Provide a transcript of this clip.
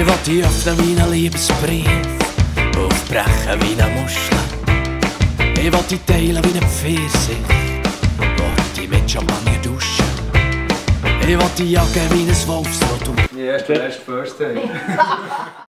Ich will dich öffnen wie ein Liebesbrief, aufbrechen wie eine Muschel. Ich will dich teilen wie ein Pfirsich, will dich mit Champagner duschen. Ich will dich jagen wie ein Wolfsrudel. Yes, best first day.